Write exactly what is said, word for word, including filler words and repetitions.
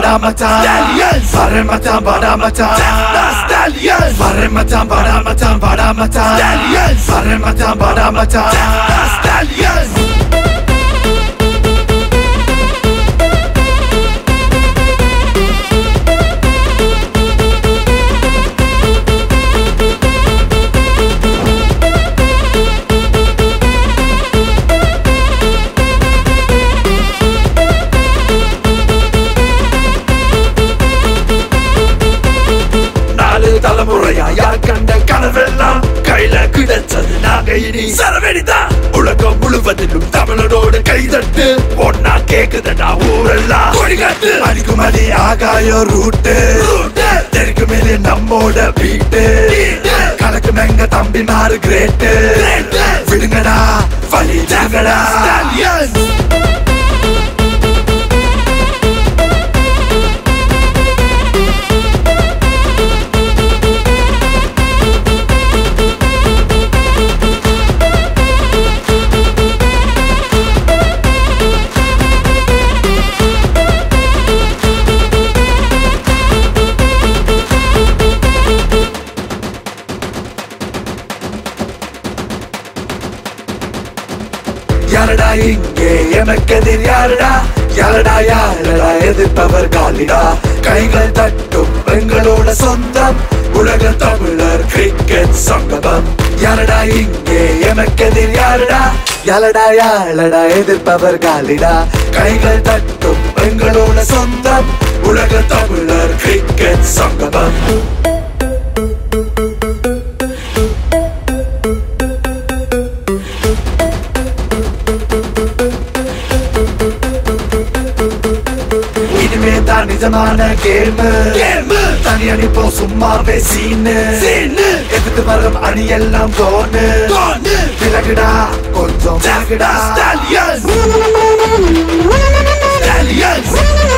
bada macan Stallions Barren macan bada macan Stallions Barren macan bada macan bada macan Stallions Barren macan bada macan Stallions தலைமுறையா யார் கண்ட கனவெல்லாம் கையில கிடைச்சது நாங்க இனி சரவெடிதான் உலகம் முழுவதிலும் தமிழனோடு கைதட்டு ஒன்னா கேக்குதடா ஊரெல்லாம் கொடிகாட்டு அடிக்கும் அடி ஆகாய ரூட்டு தெற்கு மேலே நம்மோட வீட்டு கணக்கு மெங்க தம்பி மாறு கிரேட்டு விடுங்கடா வழி ஜாங்கடா யாரடா இங்கே எமக்கெதிர் யாரடா யாரடா யாரடா எதிர்ப்பவர் காலிடா கைகள் தட்டும் எங்களோட சொந்தம் உலக தமிழர் கிரிக்கெட் சங்கமம் யாரடா இங்கே எமக்கெதிர் யாரடா யாரடா யாரடா எதிர்ப்பவர் காலிடா கைகள் தட்டும் எங்களோட சொந்தம் உலக தமிழர் கிரிக்கெட் சங்கமம் நிஜமான கேம் தனி அணி போ சும்மாவே சீனு எதிர்த்து வரும் அணி எல்லாம் கோனு விலகுடா கொஞ்சம் விலகுடா Stallions Stallions